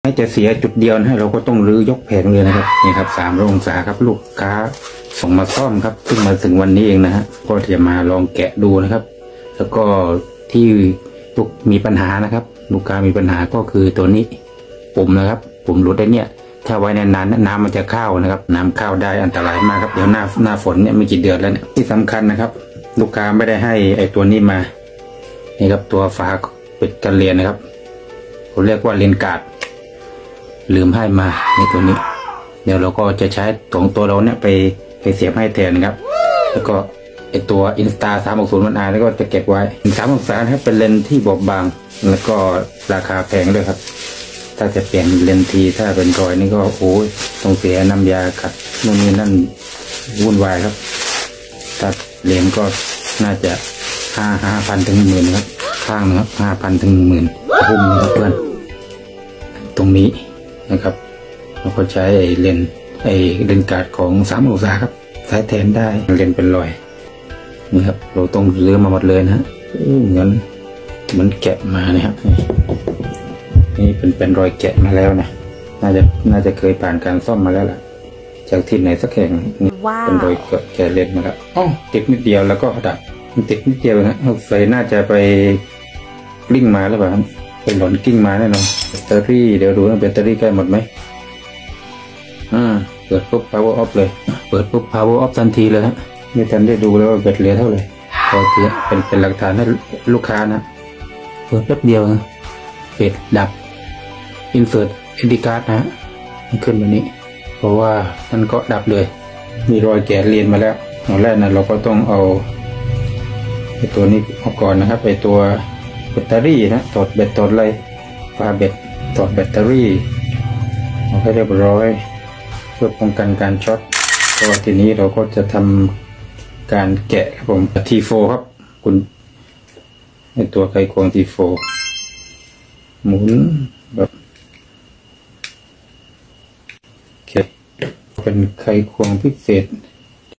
ให้จะเสียจุดเดียวนะเราก็ต้องรื้อยกแผงเลยนะครับนี่ครับ300 องศาครับลูกค้าส่งมาซ่อมครับเพิ่งมาถึงวันนี้เองนะฮะก็จะมาลองแกะดูนะครับแล้วก็ที่ลูกมีปัญหานะครับลูกค้ามีปัญหาก็คือตัวนี้ปุ่มนะครับปุ่มหลุดได้เนี่ยถ้าไว้นานๆน้ำมันจะเข้านะครับน้ำเข้าได้อันตรายมากครับเดี๋ยวหน้าฝนเนี่ยไม่กี่เดือนแล้วเนี่ยที่สำคัญนะครับลูกค้าไม่ได้ให้ไอตัวนี้มานี่ครับตัวฝาปิดกันเรียนนะครับผมเรียกว่าเลนการ์ดลืมให้มาในตัวนี้เดี๋ยวเราก็จะใช้ของตัวเราเนี่ยไปเสียบให้แทนนะครับแล้วก็ไอตัว Insta 360 มันแล้วก็จะเก็บไว้3 องศาครับเป็นเลนส์ที่บอบบางแล้วก็ราคาแพงด้วยครับถ้าจะเปลี่ยนเลนส์ทีถ้าเป็นรอยนี่ก็โอ้ยต้องเสียน้ำยาขัดนู่นนี่นั่นวุ่นวายครับถ้าเลนส์ก็น่าจะ5,000 ถึง 10,000ครับข้างนะครับ5,000 ถึง 10,000พุ่มนะครับเพื่อนตรงนี้นะครับเราก็ใช้เลนส์การ์ดของ3 องศาครับใช้แทนได้เลนส์เป็นรอยนี่ครับเราต้องเลือกมาหมดเลยนะเหมือนแกะมานะครับนี่เป็นรอยแกะมาแล้วนะน่าจะเคยผ่านการซ่อมมาแล้วล่ะจากที่ไหนสักแห่งนี่เป็นรอยแกะเลนส์มาแล้วติดนิดเดียวแล้วก็ดับมันติดนิดเดียวนะใส่น่าจะไปกลิ้งมาหรือเปล่าเป็นหล่นกิ้งมาแน่นอนแบตเตอรี่เดี๋ยวดูนะแบตเตอรี่ใกล้หมดไหมเปิดปุ๊บ power off เลยเปิดปุ๊บ power off ทันทีเลยฮะไม่ทันได้ดูแล้วว่าแบตเหลือเท่าไหร่พอทีเป็นหลักฐานให้ลูกค้านะเปิดแป๊บเดียวนะปิดดับ insert SD card นะขึ้นแบบนี้เพราะว่ามันก็ดับเลยมีรอยแกะเรียนมาแล้วตอนแรกนะเราก็ต้องเอาไอตัวนี้ออกก่อนนะครับไอตัวแบตเตอรี่นะถอดแบตถอดอะไรฝาแบตถอดแบตเตอรี่เอาให้เรียบร้อยเพื่อป้องกันการช็อตก็ทีนี้เราก็จะทำการแกะครับผม T4 ครับคุณในตัวไขควง T4 หมุนแบบโอเคเป็นไขควงพิเศษ